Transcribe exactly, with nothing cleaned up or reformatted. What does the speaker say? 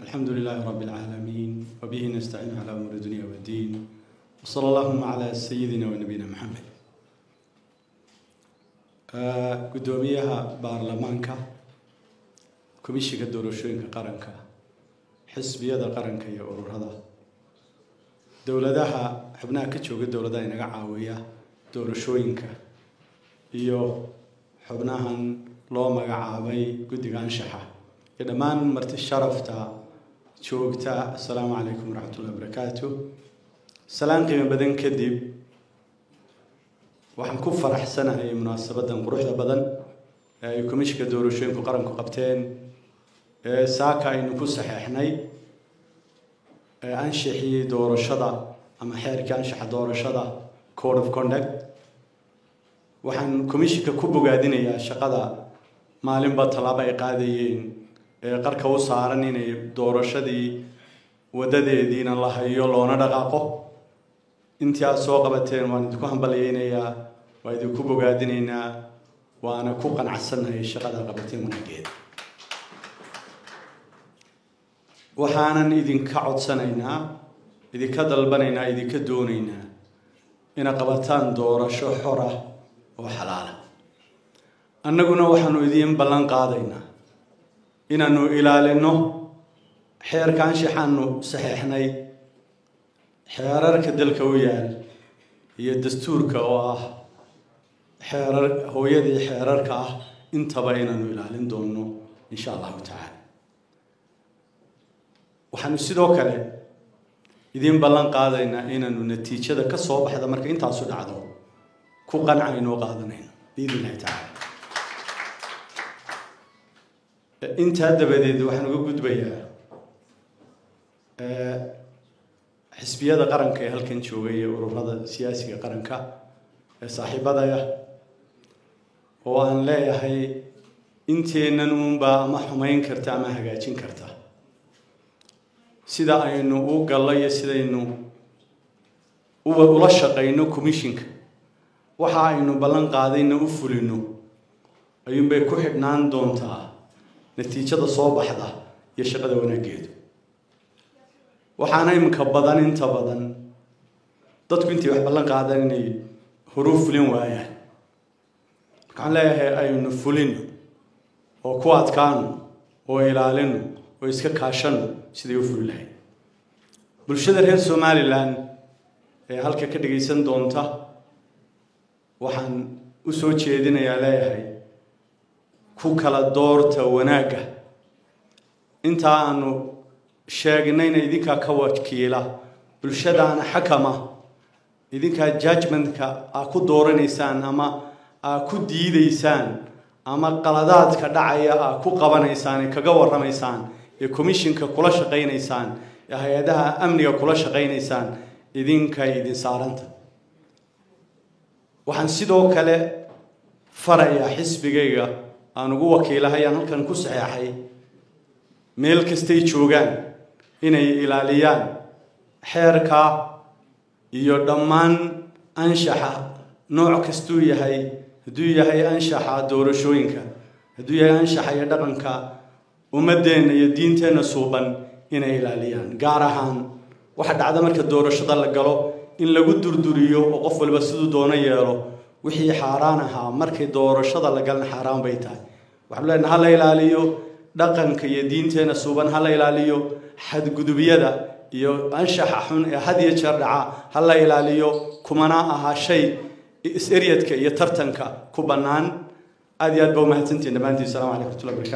الحمد لله رب العالمين وبه نستعين على أمور الدنيا والدين وصلى اللهم على سيدنا ونبينا محمد. قدوميها بارلمانكا كوميشيكا دورشوينكا قرنكا حزبيدا قرنكا يا أورور هذا دولدها حبناها كتشوق الدولة إنها عاوية دورشوينكا iyo xubnahan loo magacaabay guddiga anshaxa ee dhamaan marti sharafta joogta. Assalaamu calaykum waraxmatullaahi wabarakaatuh. salaan qiimo badan kadib waxaan ku faraxsanahay munaasabadan quruxda badan ee ay komishiga doorashooyinka qaranku qabteen ee saaka aynu ku saxeexnay ee anshaxii doorashada ama xeerka anshaxa doorashada code of conduct. waxaan komishiga ku bogaadinayaa shaqada maalinba talaabo ay qaadayeen ee qarka u saaran inay doorashadii wadadeediina la hayo loona dhaqaaqo. intii aad soo qabateen waan idinku hambaliyeynayaa, waa idinku bogaadinaynaa, waana ku qanacsanahay shaqada qabateen wanaaggeeda. waxaanan idinka codsanaynaa, idinka dalbanaynaa, idinka doonaynaa inaad qabataan doorasho xor ah oo xalaal ah. annaguna waxaanu idin ballan qaadaynaa inaanu ilaalino xeerka anshaxaanu saxeexnay, xeerarka dalka u yaal iyo dastuurka oo ah xeerar hooyadii xeerarka ah intaba inaanu ilaalin doono insha allahu tacaala. waxaanu sidoo kale idin ballan qaadaynaa inaanu natiijada ka soo baxda marka intaasu dhacdo ku qancayno qaadanayno biidin illaahi tacaala. intaa dabadeed waxaan uga gudbayaa xisbiyada qaranka ee halkan joogay ee ururada siyaasiga qaranka ee saaxiibadaya oo aan leeyahay inteennan uunbaa ama xumayn karta ama hagaajin karta sida aynu u gallo iyo sidaynu ula shaqayno komishinka. waxa aynu ballan qaadayna u fulino ayuunbay ku xidhnaan doontaa natiijada soo baxda iyo shaqada wanaaggeedu. waxaana iminka badan inta badan dadku intii wax ballan qaadan inay horuu fulin waayaan. waxaan leeyahay aynu fulino oo ku adkaano oo ilaalino oo iska kaashano siday u fuli lahayd. bulshada reer Somaliland ee halka ka dhageysan doonta waxaan u soo jeedinayaa leeyahay ku kala doorta wanaagga. inta aanu sheegnayna idinkaa ka wakiila, bulshadaana xakama, idinkaa judgmentka aa ku dooranaysaan ama aa ku diidaysaan ama qaladaadka dhacaya aa ku qabanaysaan ee kaga warramaysaan ee komishinka kula shaqaynaysaan ee hay-adaha amniga kula shaqaynaysaan idinkay idin saaranta. waxaan sidoo kale farayaa xisbigayga aan ugu wakiilahay aan halkan ku saxeexay meel kastay joogaan inay ilaaliyaan xeerka iyo dhammaan anshaxa nooc kastuu yahay, hadduu yahay anshaxa doorashooyinka, hadduu yahay anshaxa iyo dhaqanka ummadeenna iyo diinteenna suuban inay ilaaliyaan. gaar ahaan waxa dhacda marka doorashada la galo in lagu durduriyo oo qof walba siduu doono yeelo wixii xaaraan ahaa markay doorashada la galan xaaraan bay tahay. waxaan leenahay ha la ilaaliyo dhaqanka iyo diinteena suuban, ha la ilaaliyo xadgudubyada iyo anshaxa xun ee had iyo jeer dhaca, ha la ilaaliyo kumana aha shay is-eryadka iyo tartanka ku bannaan. aad iyo aad baa u mahadsantihiin dhammaantiin. asalaamu calaykum waraxmatullahi wabarakaatu.